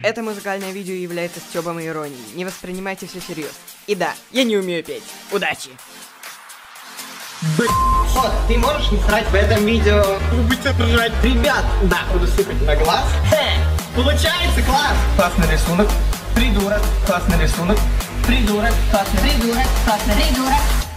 Это музыкальное видео является стёбом и иронией. Не воспринимайте все серьезно. И да, я не умею петь. Удачи! Вот, ты можешь не срать в этом видео? Будете ржать. Ребят, да, буду сыпать на глаз. Получается класс! Классный рисунок. Придурок. Классный рисунок. Придурок. Классный придурок. Классный придурок.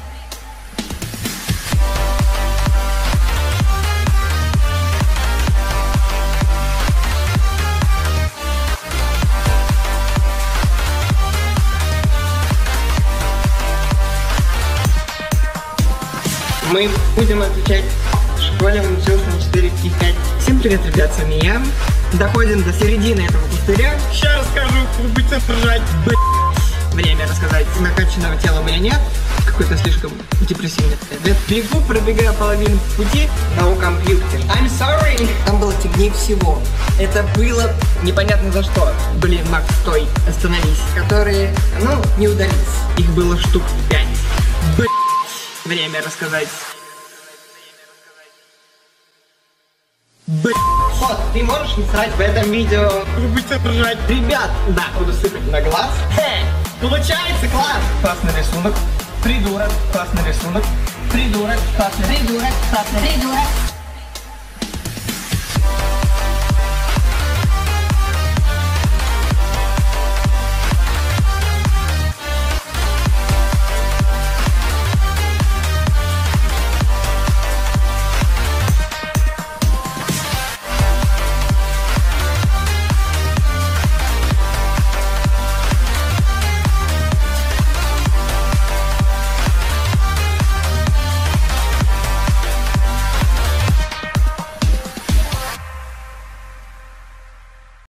Мы будем отвечать в школе, он учился на 4 и 5. Всем привет, ребят, с вами я. Доходим до середины этого пустыря. Сейчас расскажу, вы будете ржать. Время рассказать. Накачанного тела у меня нет. Какой-то слишком депрессивный ответ. Бегу, пробегаю половину пути на компьютере. I'm sorry. Там было темнее всего. Это было непонятно за что. Блин, Макс, стой, остановись. Которые, не удались. Их было штук 5. Время рассказать. Вот, ты можешь не срать в этом видео? Вы будете ржать. Ребят, да, буду сыпать на глаз. Получается класс! Классный рисунок. Придурок. Классный рисунок. Придурок. Классный придурок. Классный придурок.